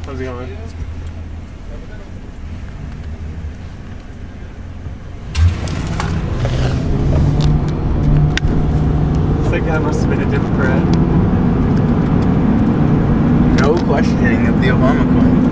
How's it going? That guy must have been a Democrat. No questioning of the Obamacoin.